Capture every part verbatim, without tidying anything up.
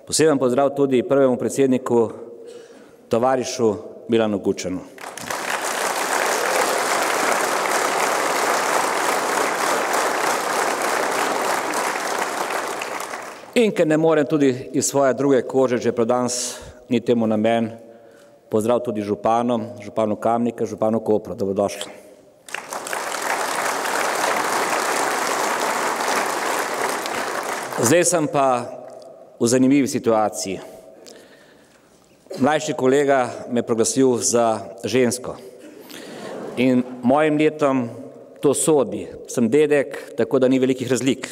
Poseben pozdrav tudi prvemu predsedniku, tovarišu Milanu Kučanu. In ker ne morem tudi iz svoje druge kože, že prav danes ni temu namen, pozdrav tudi županom, županu Kamnika, županu Kopra, dobrodošli. Zdaj sem pa v zanimivi situaciji. Mlajši kolega me je proglasil za žensko in mojim letom to sodi. Sem dedek, tako da ni velikih razlik.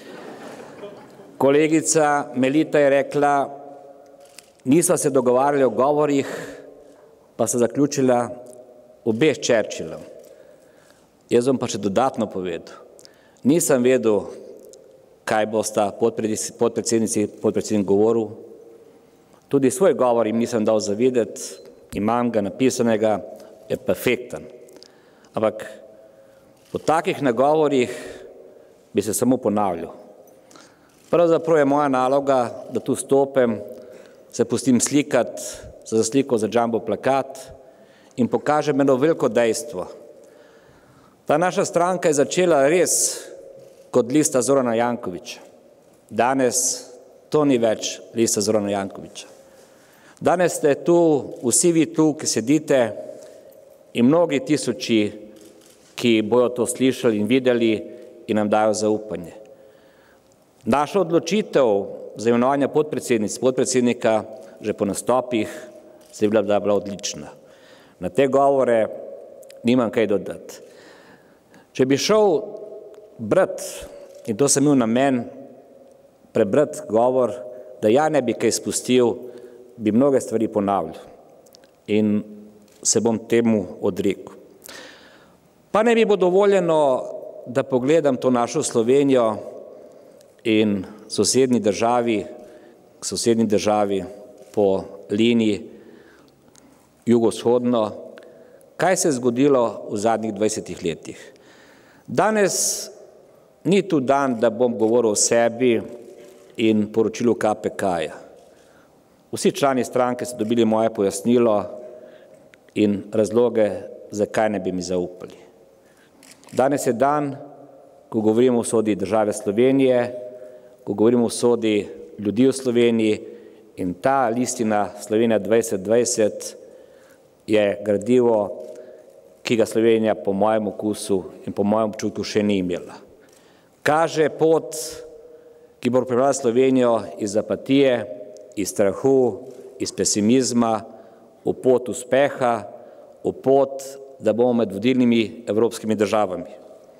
Kolegica Melita je rekla, nisva se dogovarjali o govorih, pa se zaključila obe s Churchillom. Jaz bom pa še dodatno povedal. Nisem vedel, kaj bosta podpredsednici, podpredsednik govoril. Tudi svoj govor jim nisem dal zavideti, imam ga napisanega, je perfekten. Ampak po takih nagovorih bi se samo ponavljal. Pravzaprav je moja naloga, da tu stopim, se pustim slikati za sliko za jumbo plakat in pokažem eno veliko dejstvo. Ta naša stranka je začela res kot lista Zorana Jankovića. Danes to ni več lista Zorana Jankovića. Danes ste tu, vsi vi tu, ki sedite in mnogi tisoči, ki bojo to slišali in videli in nam dajo zaupanje. Naša odločitev za imenovanje podpredsednic, podpredsednika že po nastopih se je bila, da je bila odlična. Na te govore nimam kaj dodati. Če bi šel brat, in to sem imel namen prebrati govor, da ja ne bi kaj spustil, bi mnoge stvari ponavljal in se bom temu odrekel. Pa ne bi bo dovoljeno, da pogledam to našo Slovenijo in sosednji državi, sosednji državi po liniji jugovzhodno, kaj se je zgodilo v zadnjih dvajsetih letih. Danes ni tu dan, da bom govoril o sebi in poročilu K P K-ja. Vsi člani stranke so dobili moje pojasnilo in razloge, zakaj ne bi mi zaupali. Danes je dan, ko govorimo o usodi države Slovenije, ko govorimo o usodi ljudi v Sloveniji in ta listina Slovenija dvajset dvajset je gradivo, ki ga Slovenija po mojem okusu in po mojem občutku še ni imela. Kaže pot, ki bo pripeljala Slovenijo iz apatije, iz strahu, iz pesimizma, v pot uspeha, v pot, da bomo med vodilnimi evropskimi državami.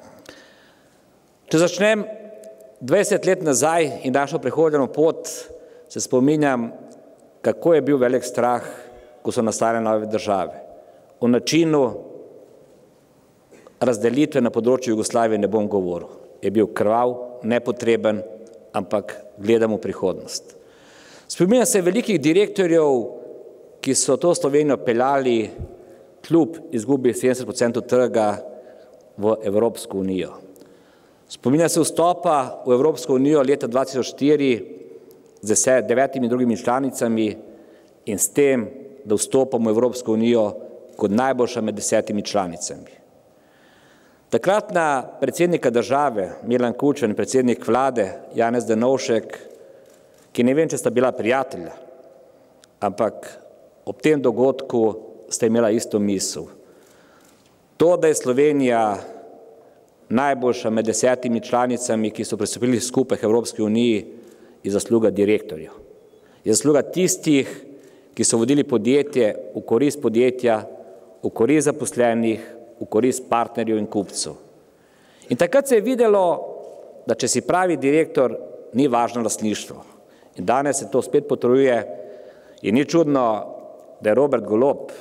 Če začnem dvajset let nazaj in našo prehodeno pot, se spominjam, kako je bil velik strah, ko so nastale nove države. O načinu razdelitve na področju Jugoslavije ne bom govoril. Je bil krvav, nepotreben, ampak gledamo v prihodnost. Spominjam se velikih direktorjev, ki so to Slovenijo peljali kljub izgubi sedemdeset procentov trga v Evropsko unijo. Spominjam se vstopa v Evropsko unijo leta dva tisoč štiri z devetimi drugimi članicami in s tem, da vstopamo v Evropsko unijo kot najboljša med desetimi članicami. Takratna predsednika države, Milan Kučan, predsednik vlade, Janez Drnovšek, ki ne vem, če sta bila prijatelja, ampak ob tem dogodku sta imela isto misel. To, da je Slovenija najboljša med desetimi članicami, ki so pristopili skupaj k Evropski uniji, je zasluga direktorjev. Je zasluga tistih, ki so vodili podjetje v korist podjetja, v korist zaposlenih, v korist partnerjev in kupcev. In takrat se je videlo, da če si pravi direktor, ni važno lastništvo. In danes se to spet potrjuje in ni čudno, da je Robert Golob,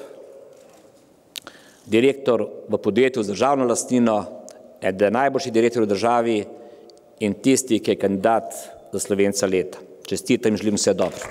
direktor v podjetju z državno lastnino, eden je najboljši direktor v državi in tisti, ki je kandidat za Slovenca leta. Čestitam in želim vse dobro.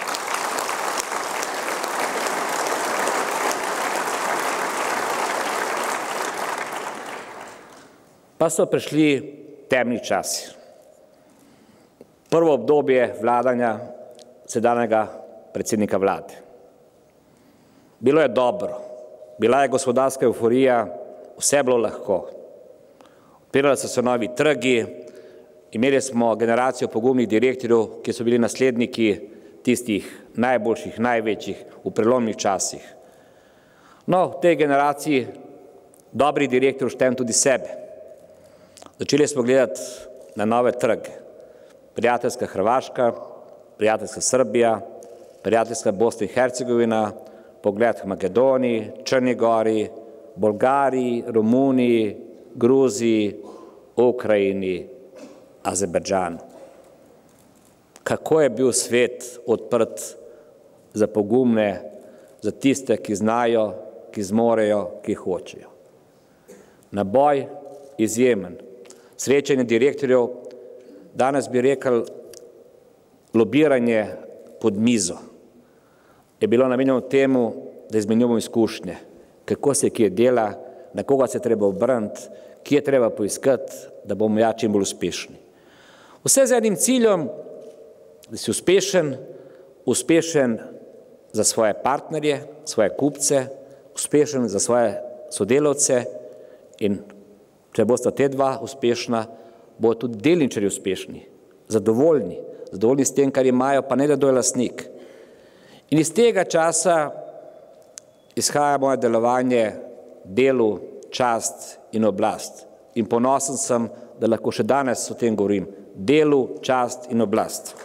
Pa so prišli temni časi. Prvo obdobje vladanja sedanjega predsednika vlade. Bilo je dobro, bila je gospodarska euforija, vse je bilo lahko. Odpirali so se novi trgi, imeli smo generacijo pogumnih direktorjev, ki so bili nasledniki tistih najboljših, največjih v prelomnih časih. No, v tej generaciji dobrih direktorjev štejem tudi sebe. Začeli smo gledati na nove trge. Prijateljska Hrvaška, prijateljska Srbija, prijateljska Bosna in Hercegovina, pogled k Makedoniji, Črni gori, Bolgariji, Romuniji, Gruziji, Ukrajini, Azerbajdžanu. Kako je bil svet odprt za pogumne, za tiste, ki znajo, ki zmorejo, ki hočejo. Naboj izjemen. Srečanje direktorjev, danes bi rekel lobiranje pod mizo, je bilo namenjeno temu, da izmenjujemo izkušnje, kako se kje dela, na koga se treba obrniti, kje je treba poiskati, da bomo ja čim bolj uspešni. Vse z enim ciljem, da si uspešen, uspešen za svoje partnerje, svoje kupce, uspešen za svoje sodelavce in če bosta te dva uspešna, bodo tudi delničarji uspešni, zadovoljni, zadovoljni s tem, kar imajo, pa ne da kdo je lastnik. In iz tega časa izhaja moje delovanje, delu, čast in oblast. In ponosen sem, da lahko še danes o tem govorim. Delu, čast in oblast.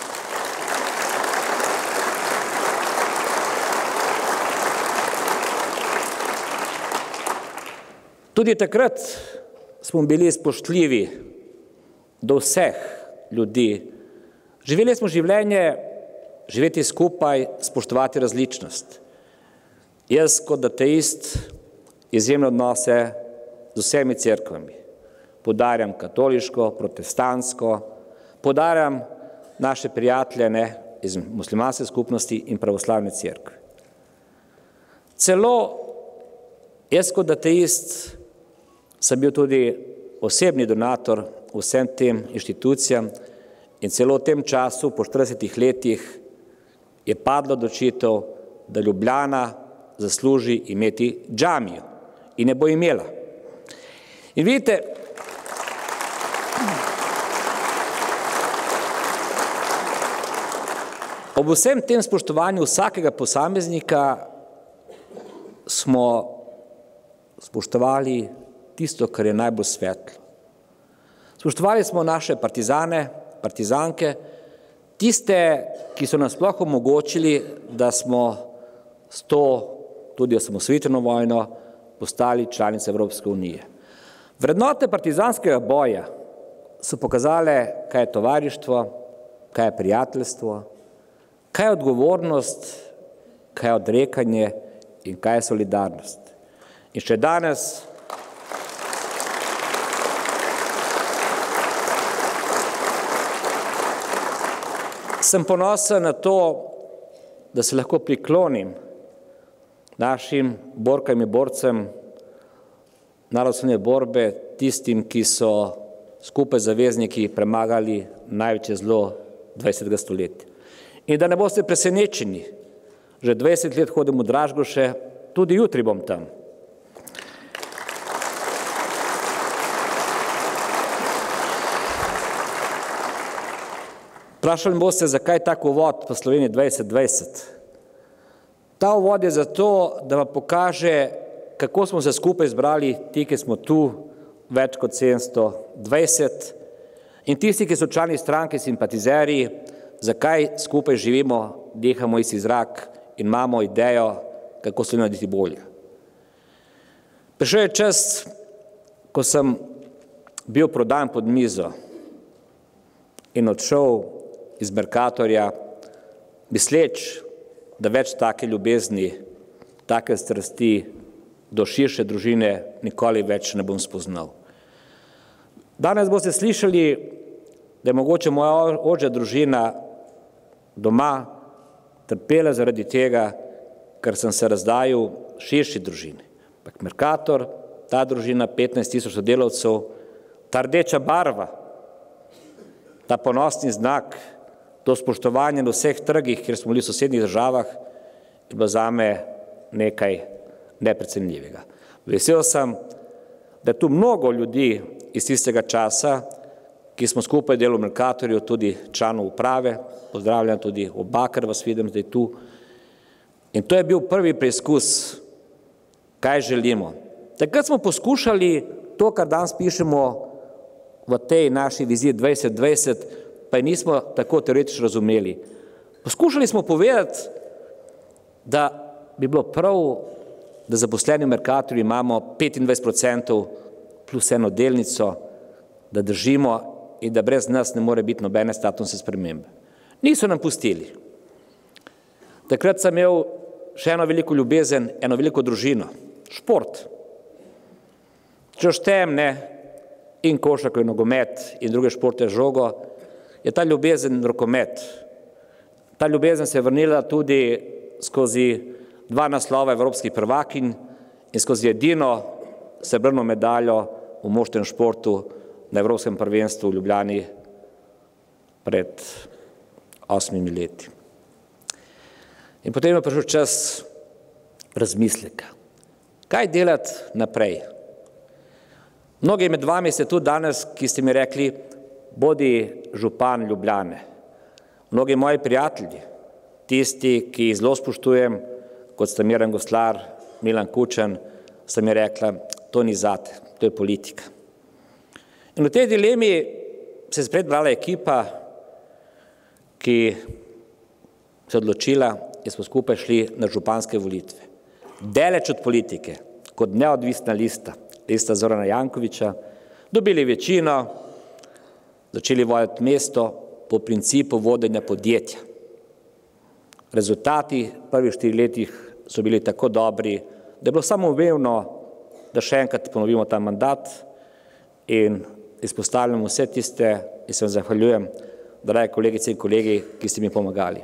Tudi takrat smo bili spoštljivi do vseh ljudi. Živeli smo življenje, živeti skupaj, spoštovati različnost. Jaz kot ateist izjemne odnose z vsemi cerkvami. Podarjam katoliško, protestantsko, podarjam naše prijatelje iz muslimanske skupnosti in pravoslavne cerkve. Celo jaz kot ateist sem bil tudi osebni donator vsem tem inštitucijam in celo v tem času, po štiridesetih letih, je padlo odločitev, da Ljubljana zasluži imeti džamijo in ne bo imela. In vidite, ob vsem tem spoštovanju vsakega posameznika smo spoštovali tisto, kar je najbolj svetlo. Spoštovali smo naše partizane, partizanke, tiste, ki so nas sploh omogočili, da smo s to tudi osamosvojitveno vojno postali članice Evropske unije. Vrednote partizanskega boja so pokazale, kaj je tovarištvo, kaj je prijateljstvo, kaj je odgovornost, kaj je odrekanje in kaj je solidarnost. In še danes sem ponosen na to, da se lahko priklonim našim borkam in borcem narodne borbe, tistim, ki so skupaj z zavezniki premagali največje zlo dvajsetega stoletja. In da ne boste presenečeni, že dvajset let hodim v Dražgoše, tudi jutri bom tam. Vprašali boste, zakaj tak uvod po Sloveniji dvajset dvajset. Ta uvod je zato, da vam pokaže, kako smo se skupaj zbrali, ti, ki smo tu, več kot sedemsto dvajset, in tisti, ki so člani stranke, simpatizerji, zakaj skupaj živimo, dihamo isti zrak in imamo idejo, kako se narediti bolje. Prišel je čas, ko sem bil prodan pod mizo in odšel iz Mercatorja, misleč, da več take ljubezni, take strasti do širše družine nikoli več ne bom spoznal. Danes boste slišali, da je mogoče moja ožja družina doma trpela zaradi tega, ker sem se razdajal širši družini. Mercator, ta družina, petnajst tisoč sodelavcev, ta rdeča barva, ta ponosni znak, to spoštovanje na vseh trgih, kjer smo bili v sosednjih državah, je bilo zame nekaj neprecenljivega. Vesel sem, da je tu mnogo ljudi iz tistega časa, ki smo skupaj delali v Mercatorju, tudi članov uprave, pozdravljam tudi oba, ker vas vidim zdaj tu. In to je bil prvi preizkus, kaj želimo. Takrat smo poskušali to, kar danes pišemo v tej naši viziji dvajset dvajset, pa je nismo tako teoretično razumeli. Poskušali smo povedati, da bi bilo prav, da zaposleni v Mercatorju imamo petindvajset procentov plus eno delnico, da držimo in da brez nas ne more biti nobene statusne spremembe. Niso nam pustili. Takrat sem imel še eno veliko ljubezen, eno veliko družino, šport. Če štejem, ne, in košarko in nogomet in druge športe žogo, je ta ljubezen rokomet. Ta ljubezen se je vrnila tudi skozi dva naslova evropskih prvakinj in skozi edino srebrno medaljo v moštvenem športu na Evropskem prvenstvu v Ljubljani pred osmimi leti. In potem je prišel čas razmisleka. Kaj delati naprej? Mnogi med vami ste tu danes, ki ste mi rekli, bodi župan Ljubljane. Mnogi moji prijatelji, tisti, ki jih zelo spoštujem, kot sta Miran Goslar, Milan Kučan, sta mi rekla, to ni zate, to je politika. In v tej dilemi se je spet brala ekipa, ki se je odločila, da smo skupaj šli na županske volitve. Daleč od politike, kot neodvisna lista, lista Zorana Jankovića, dobili večino, začeli voditi mesto po principu vodenja podjetja. Rezultati prvih štirih letih so bili tako dobri, da je bilo samoumevno, da še enkrat ponovimo ta mandat in izpostavljam vse tiste in se vam zahvaljujem, drage kolegice in kolegi, ki ste mi pomagali.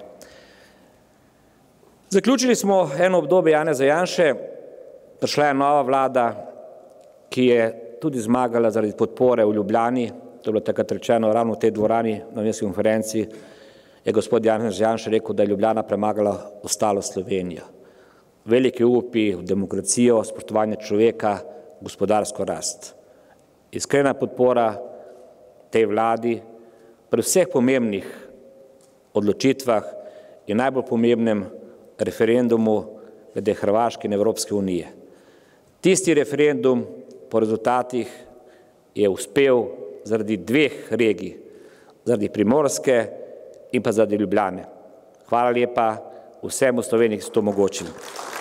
Zaključili smo eno obdobje Janeza Janše, prišla je nova vlada, ki je tudi zmagala zaradi podpore v Ljubljani, to je bilo takrat rečeno ravno v tej dvorani na novinarski konferenci, je gospod Janez Janša rekel, da je Ljubljana premagala ostalo Slovenijo. Veliki upi v demokracijo, spoštovanje človeka, gospodarsko rast. Iskrena podpora tej vladi pri vseh pomembnih odločitvah in najbolj pomembnem referendumu glede Hrvaške in Evropske unije. Tisti referendum po rezultatih je uspel zaradi dveh regij, zaradi Primorske in pa zaradi Ljubljane. Hvala lepa vsem v Sloveniji, ki so to omogočili.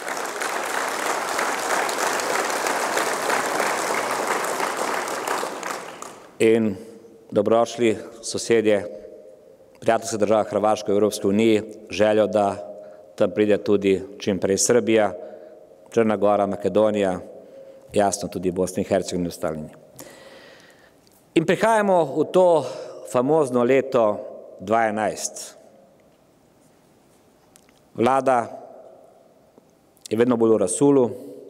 In dobrodošli sosedje, prijateljska država Hrvaška v Evropski uniji, željo, da tam pride tudi čim prej Srbija, Črna Gora, Makedonija, jasno tudi Bosna in Hercegovina in ostalini. In prihajamo v to famozno leto dva tisoč enajst. Vlada je vedno bolj v rasulu,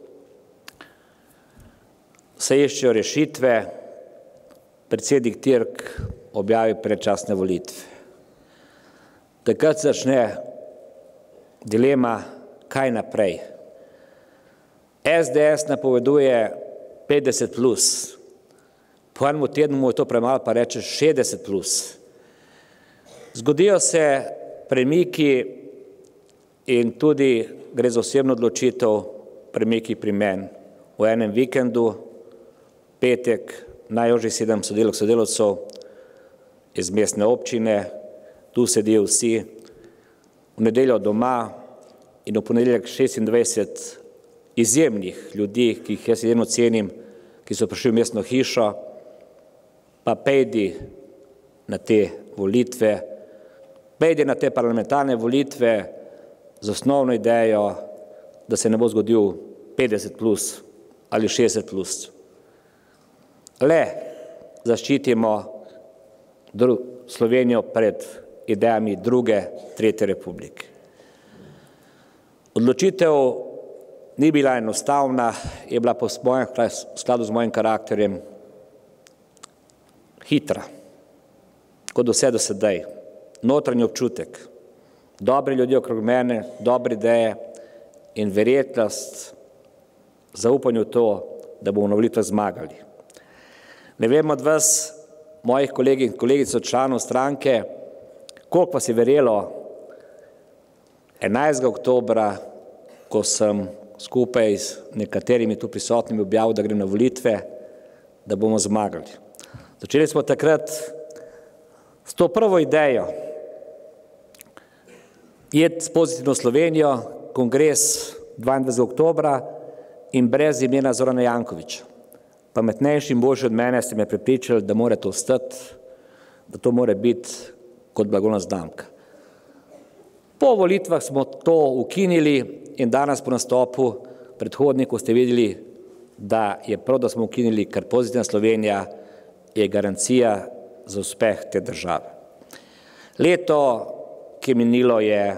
se iščejo rešitve, predsednik Tirk objavi predčasne volitve. Takrat začne dilema, kaj naprej. S D S napoveduje petdeset plus, po enem tednu mu je to premalo, pa reče šestdeset plus. Zgodijo se premiki in tudi gre za osebno odločitev premiki pri meni. V enem vikendu, petek, najožji sedem sodelavk sodelavcev iz mestne občine, tu sedijo vsi, v nedeljo doma in v ponedeljek šestindvajset izjemnih ljudi, ki jih jaz edino cenim, ki so prišli v mestno hišo, pa pejdi na te volitve, pejdi na te parlamentarne volitve z osnovno idejo, da se ne bo zgodil petdeset plus ali šestdeset plus. Le zaščitimo Slovenijo pred idejami druge, tretje republike. Odločitev ni bila enostavna, je bila po svojem, v skladu z mojim karakterjem hitra, kot vse do sedaj. notranji občutek, dobri ljudje okrog mene, dobre ideje in verjetnost, zaupanje v to, da bomo na volitvah zmagali. Ne vem od vas, mojih kolegij in kolegic od članov stranke, koliko vas je verjelo enajstega oktobra, ko sem skupaj z nekaterimi tu prisotnimi objavil, da grem na volitve, da bomo zmagali. Začeli smo takrat s to prvo idejo, jed s pozitivno Slovenijo, kongres dvaindvajsetega oktobra in brez imena Zorana Jankovića. Pametnejši in boljši od mene ste me prepričali, da mora to ostati, da to mora biti kot blagovna znamka. Po volitvah smo to ukinili in danes po nastopu predhodnikov ste videli, da je prav, da smo ukinili, ker pozitivna Slovenija je garancija za uspeh te države. Leto, ki je minilo, je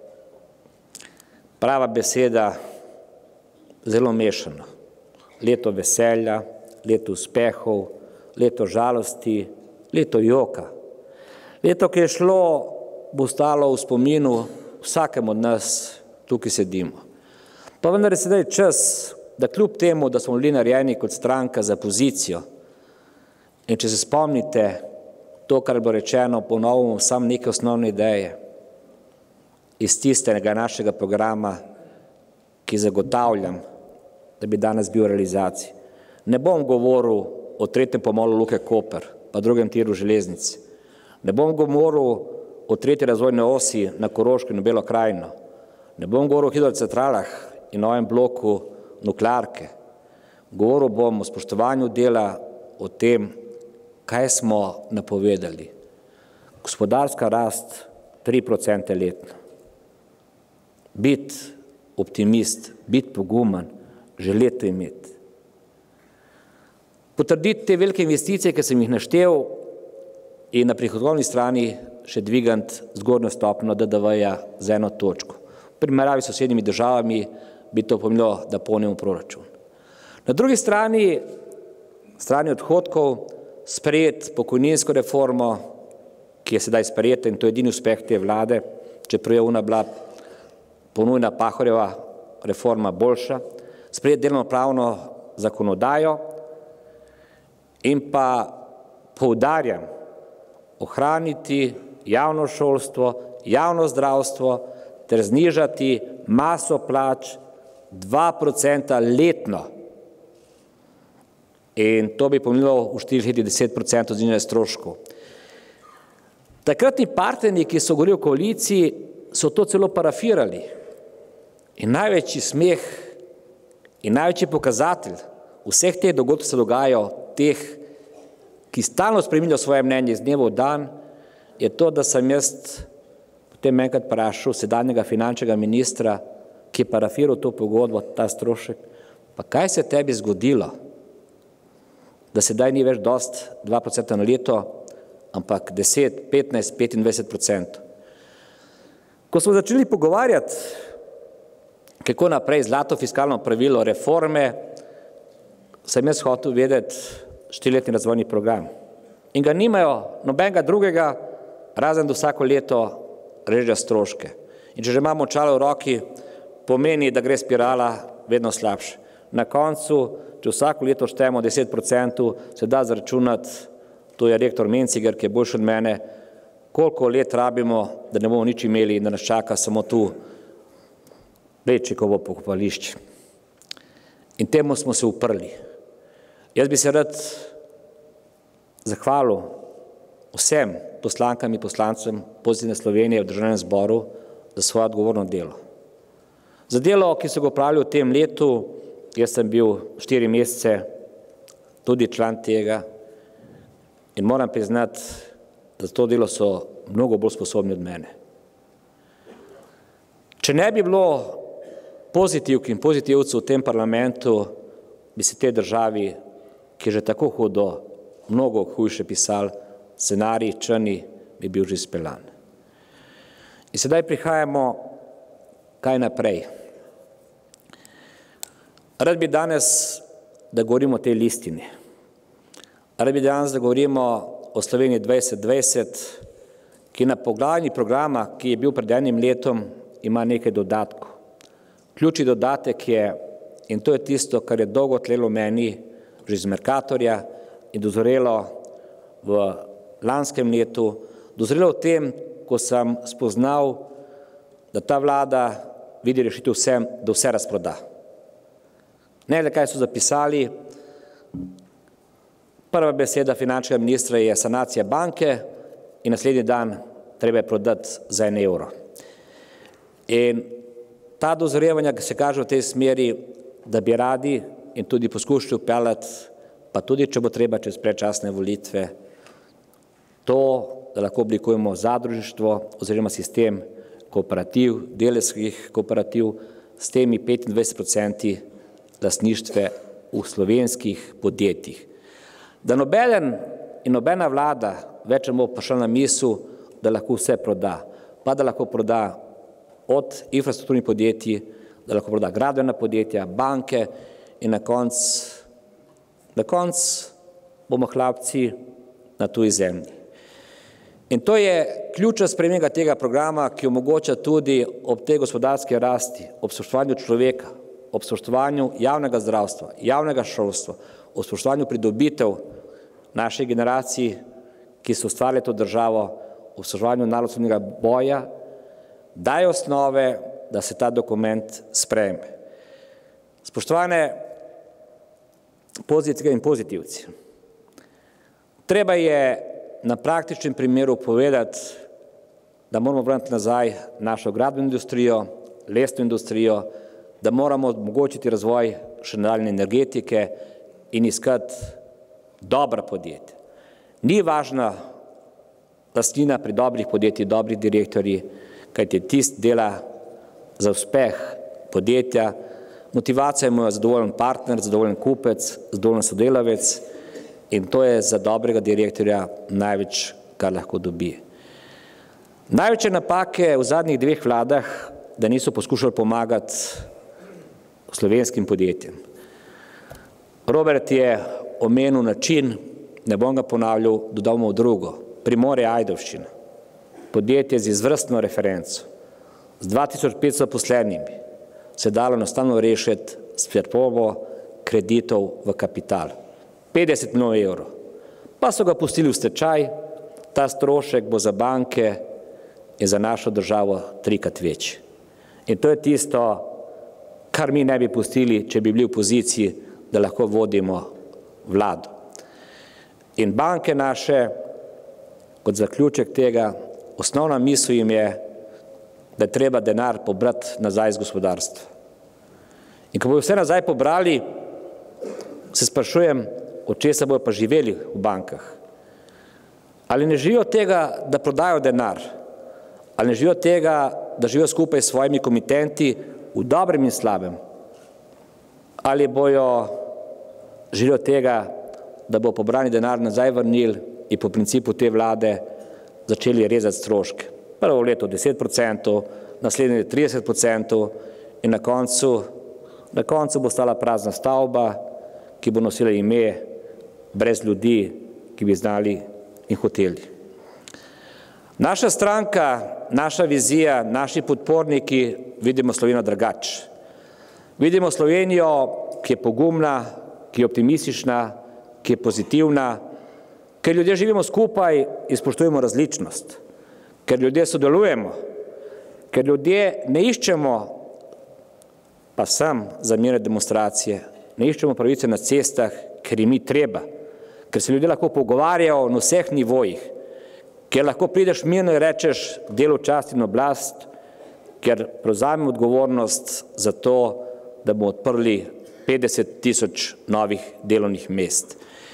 prava beseda zelo mešano. Leto veselja, leto uspehov, leto žalosti, leto joka. Leto, ki je šlo, bo ostalo v spominu vsakemu od nas, tukaj sedimo. Pa vendar je sedaj čas, da kljub temu, da smo bili narejeni kot stranka za pozicijo, in če se spomnite to, kar bo rečeno, ponovimo samo neke osnovne ideje iz tistega našega programa, ki zagotavljam, da bi danes bil v realizaciji. Ne bom govoril o tretjem pomolu Luke Koper, pa drugem tiru železnici. Ne bom govoril o tretji razvojni osi na Koroško in Belo krajino. Ne bom govoril o hidrocentralah in novem bloku nuklearke. Govoril bom o spoštovanju dela, o tem, kaj smo napovedali. Gospodarska rast tri procente letno. Biti optimist, biti poguman, želeti to imeti. Potrditi te velike investicije, ki sem jih naštel, in na prihodkovni strani še dvigant zgornjo stopnjo D D V-ja za eno točko. V primerjavi s sosednjimi državami bi to pomenilo, da polnimo proračun. Na drugi strani, strani odhodkov, sprejet pokojninsko reformo, ki je sedaj sprejeta in to je edini uspeh te vlade, čeprav je ona bila ponujena Pahorjeva reforma boljša, sprejet delovnopravno zakonodajo in pa poudarjam, ohraniti javno šolstvo, javno zdravstvo ter znižati maso plač dva procenta letno. In to bi pomenilo v štirih letih deset procentov znižanja stroškov. Takratni partnerji, ki so govorili v koaliciji, so to celo parafirali. In največji smeh in največji pokazatelj vseh teh dogodkov se dogajajo, teh, ki stalno spreminjajo svoje mnenje iz dneva v dan, je to, da sem jaz potem enkrat vprašal sedanjega finančnega ministra, ki je parafiral to pogodbo, ta strošek, pa kaj se tebi zgodilo, da sedaj ni več dost dva procenta na leto, ampak deset, petnajst, petindvajset procentov. Ko smo začeli pogovarjati, kako naprej zlato fiskalno pravilo reforme, sem jaz hotel vedeti štiriletni razvojni program. In ga nimajo nobenega drugega, razen da vsako leto režejo stroške. In če že imamo očala v roki, pomeni, da gre spirala vedno slabše. Na koncu, če vsako leto štejemo deset procentov, se da zračunati, to je rektor Menciger, ki je boljši od mene, koliko let rabimo, da ne bomo nič imeli in da nas čaka samo tu Plečnikovo pokopališče. In temu smo se uprli. Jaz bi se rad zahvalil vsem poslankam in poslancem Pozitivne Slovenije v Državnem zboru za svoje odgovorno delo. Za delo, ki so ga opravili v tem letu, jaz sem bil štiri mesece tudi član tega in moram priznati, da to delo so mnogo bolj sposobni od mene. Če ne bi bilo pozitivk in pozitivcev v tem parlamentu, bi se te državi, ki je že tako hudo, mnogo hujše pisal, scenarij črni bi bil že speljan. In sedaj prihajamo kaj naprej. Rad bi danes, da govorimo o tej listini. Rad bi danes, da govorimo o Sloveniji dvajset dvajset, ki na poglavji programa, ki je bil pred enim letom, ima nekaj dodatkov. Ključni dodatek je, in to je tisto, kar je dolgo tlelo meni, že iz Mercatorja in dozorelo v lanskem letu, dozorelo v tem, ko sem spoznal, da ta vlada vidi rešitev vsem, da vse razproda. Ne le kaj so zapisali, prva beseda finančnega ministra je sanacija banke in naslednji dan treba je prodati za en evro. In ta dozorevanja, ki se kaže v tej smeri, da bi radi in tudi poskušali vpeljati, pa tudi, če bo treba čez predčasne volitve, to, da lahko oblikujemo zadružništvo oziroma sistem kooperativ, delavskih kooperativ s temi petindvajset odstotki lastništva v slovenskih podjetjih. Da nobeden in nobena vlada več ne bo prišla na misel, da lahko vse proda, pa da lahko proda od infrastrukturnih podjetij, da lahko proda gradbena podjetja, banke in na konc, na konc bomo hlapci na tuji zemlji. In to je ključna sprememba tega programa, ki omogoča tudi ob tej gospodarski rasti, ob spoštovanju človeka, ob spoštovanju javnega zdravstva, javnega šolstva, ob spoštovanju pridobitev naših generacij, ki so ustvarjali to državo, ob spoštovanju narodnega boja, daje osnove, da se ta dokument sprejme. Spoštovane pozitivke in pozitivci, treba je na praktičnem primeru povedati, da moramo vrniti nazaj našo gradbeno industrijo, lesno industrijo, da moramo omogočiti razvoj še nadaljnje energetike in iskati dobra podjetja. Ni važna lastnina pri dobrih podjetjih, dobrih direktorji, kajti tist dela za uspeh podjetja, motivacija mu je zadovoljen partner, zadovoljen kupec, zadovoljen sodelavec in to je za dobrega direktorja največ, kar lahko dobi. Največje napake v zadnjih dveh vladah, da niso poskušali pomagati slovenskim podjetjem. Robert je omenil način, ne bom ga ponavljal, dodamo v drugo, Primorje Ajdovščina, podjetje z izvrstno referenco, z dva tisoč petsto zaposlenimi, se dalo enostavno rešiti s preprobo kreditov v kapital. petdeset milijonov evrov. Pa so ga pustili v stečaj, ta strošek bo za banke in za našo državo trikrat večji. In to je tisto, kar mi ne bi pustili, če bi bili v poziciji, da lahko vodimo vlado. In banke naše, kot zaključek tega, osnovna misel jim je, da je treba denar pobrati nazaj iz gospodarstva. In ko bodo vse nazaj pobrali, se sprašujem, od česa bodo pa živeli v bankah. Ali ne živijo tega, da prodajo denar, ali ne živijo tega, da živijo skupaj s svojimi komitenti v dobrem in slabem, ali bojo želijo tega, da bo pobrani denar nazaj vrnili in po principu te vlade začeli rezati stroške. Prvo leto deset odstotkov, naslednje trideset odstotkov in na koncu, na koncu bo stala prazna stavba, ki bo nosila ime brez ljudi, ki bi znali in hoteli. Naša stranka, naša vizija, naši podporniki vidimo Slovenijo drugače. Vidimo Slovenijo, ki je pogumna, ki je optimistična, ki je pozitivna, ker ljudje živimo skupaj in spoštujemo različnost, ker ljudje sodelujemo, ker ljudje ne iščemo pa sem za mirne demonstracije, ne iščemo pravice na cestah, ker jim ni treba, ker se ljudje lahko pogovarjajo na vseh nivojih, ker lahko prideš mirno in rečeš delo, čast in oblast, ker prevzamemo odgovornost za to, da bomo odprli petdeset tisoč novih delovnih mest.